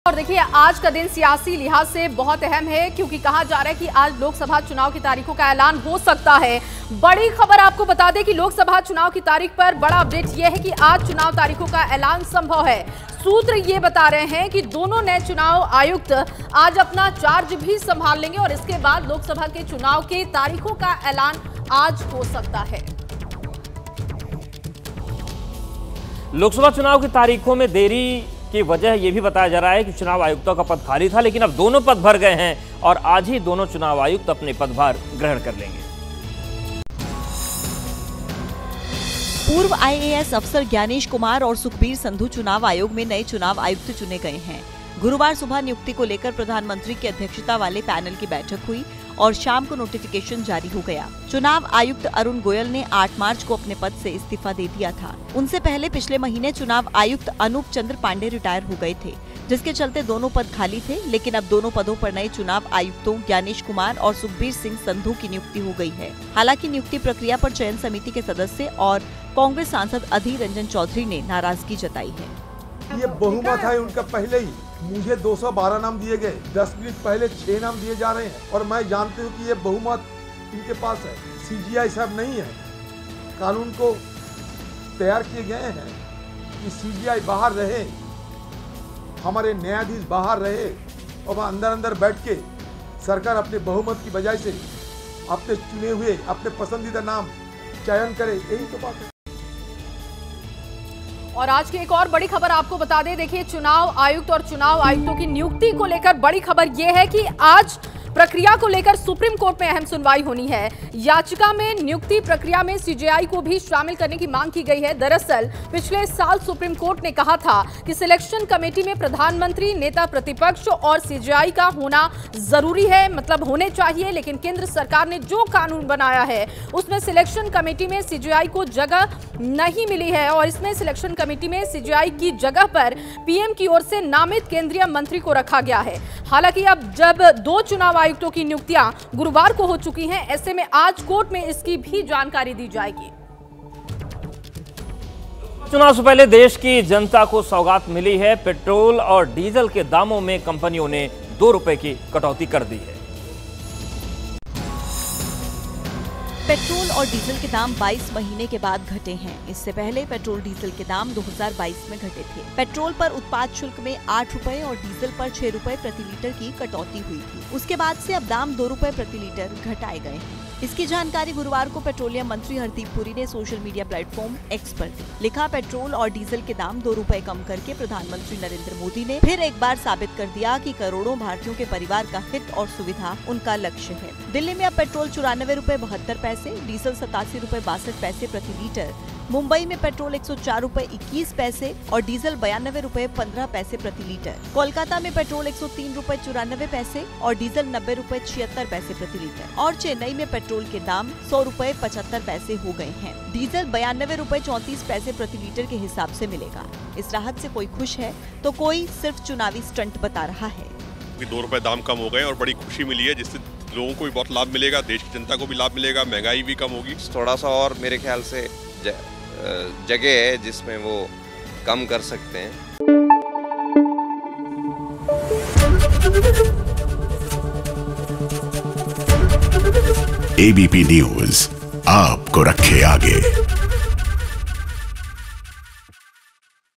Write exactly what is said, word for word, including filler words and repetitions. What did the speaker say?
और देखिए, आज का दिन सियासी लिहाज से बहुत अहम है क्योंकि कहा जा रहा है कि आज लोकसभा चुनाव की तारीखों का ऐलान हो सकता है। बड़ी खबर आपको बता दें कि लोकसभा चुनाव की तारीख पर बड़ा अपडेट यह है कि आज चुनाव तारीखों का ऐलान संभव है। सूत्र ये बता रहे हैं कि दोनों नए चुनाव आयुक्त आज अपना चार्ज भी संभाल लेंगे और इसके बाद लोकसभा के चुनाव की तारीखों का ऐलान आज हो सकता है। लोकसभा चुनाव की तारीखों में देरी की वजह यह भी बताया जा रहा है कि चुनाव आयुक्तों का पद खाली था, लेकिन अब दोनों पद भर गए हैं और आज ही दोनों चुनाव आयुक्त अपने पदभार ग्रहण कर लेंगे। पूर्व आईएएस अफसर ज्ञानेश कुमार और सुखबीर संधू चुनाव आयोग में नए चुनाव आयुक्त चुने गए हैं। गुरुवार सुबह नियुक्ति को लेकर प्रधानमंत्री की अध्यक्षता वाले पैनल की बैठक हुई और शाम को नोटिफिकेशन जारी हो गया। चुनाव आयुक्त अरुण गोयल ने आठ मार्च को अपने पद से इस्तीफा दे दिया था। उनसे पहले पिछले महीने चुनाव आयुक्त अनूप चंद्र पांडे रिटायर हो गए थे, जिसके चलते दोनों पद खाली थे। लेकिन अब दोनों पदों पर नए चुनाव आयुक्तों ज्ञानेश कुमार और सुखबीर सिंह संधू की नियुक्ति हो गई है। हालांकि नियुक्ति प्रक्रिया पर चयन समिति के सदस्य और कांग्रेस सांसद अधीर रंजन चौधरी ने नाराजगी जताई है। ये बहुमत है उनका पहले ही। मुझे दो सौ बारह नाम दिए गए, दस मिनट पहले छह नाम दिए जा रहे हैं और मैं जानती हूँ कि ये बहुमत इनके पास है। सीजीआई साहब नहीं है, कानून को तैयार किए गए हैं कि सीजीआई बाहर रहे, हमारे न्यायाधीश बाहर रहे और वहाँ अंदर अंदर बैठ के सरकार अपने बहुमत की बजाय से अपने चुने हुए अपने पसंदीदा नाम चयन करे, यही तो बात है। और आज की एक और बड़ी खबर आपको बता दें, देखिए, चुनाव आयुक्त और चुनाव आयुक्तों की नियुक्ति को लेकर बड़ी खबर यह है कि आज प्रक्रिया को लेकर सुप्रीम कोर्ट में अहम सुनवाई होनी है। याचिका में नियुक्ति प्रक्रिया में सीजेआई को भी शामिल करने की मांग की गई है। दरअसल पिछले साल सुप्रीम कोर्ट ने कहा था कि सिलेक्शन कमेटी में प्रधानमंत्री, नेता प्रतिपक्ष और सीजेआई का होना जरूरी है, मतलब होने चाहिए। लेकिन केंद्र सरकार ने जो कानून बनाया है उसमें सिलेक्शन कमेटी में सीजेआई को जगह नहीं मिली है और इसमें सिलेक्शन कमेटी में सीजेआई की जगह पर पीएम की ओर से नामित केंद्रीय मंत्री को रखा गया है। हालांकि अब जब दो चुनाव आयुक्तों की नियुक्तियां गुरुवार को हो चुकी हैं, ऐसे में आज कोर्ट में इसकी भी जानकारी दी जाएगी। चुनाव से पहले देश की जनता को सौगात मिली है। पेट्रोल और डीजल के दामों में कंपनियों ने दो रुपए की कटौती कर दी है। पेट्रोल और डीजल के दाम बाईस महीने के बाद घटे हैं। इससे पहले पेट्रोल डीजल के दाम दो हज़ार बाईस में घटे थे। पेट्रोल पर उत्पाद शुल्क में आठ रुपए और डीजल पर छह रुपए प्रति लीटर की कटौती हुई थी। उसके बाद से अब दाम दो रुपए प्रति लीटर घटाए गए हैं। इसकी जानकारी गुरुवार को पेट्रोलियम मंत्री हरदीप पुरी ने सोशल मीडिया प्लेटफॉर्म एक्स पर दी। लिखा, पेट्रोल और डीजल के दाम दो रुपए कम करके प्रधानमंत्री नरेंद्र मोदी ने फिर एक बार साबित कर दिया कि करोड़ों भारतीयों के परिवार का हित और सुविधा उनका लक्ष्य है। दिल्ली में अब पेट्रोल चौरानवे रुपए बहत्तर पैसे, डीजल सतासी रुपए बासठ पैसे प्रति लीटर। मुंबई में पेट्रोल एक सौ चार रुपए इक्कीस पैसे और डीजल बयानबे रुपए पंद्रह पैसे प्रति लीटर। कोलकाता में पेट्रोल एक सौ तीन रुपए चौरानवे पैसे और डीजल नब्बे रुपए छिहत्तर पैसे प्रति लीटर। और चेन्नई में पेट्रोल के दाम सौ रुपए पचहत्तर पैसे हो गए हैं। डीजल बयानबे रुपए चौंतीस पैसे प्रति लीटर के हिसाब से मिलेगा। इस राहत से कोई खुश है तो कोई सिर्फ चुनावी स्टंट बता रहा है। दो रुपए दाम कम हो गए और बड़ी खुशी मिली है, जिससे लोगों को भी बहुत लाभ मिलेगा, देश की जनता को भी लाभ मिलेगा, महंगाई भी कम होगी। थोड़ा सा और मेरे ख्याल से जगह है जिसमें वो कम कर सकते हैं। एबीपी न्यूज आपको रखे आगे।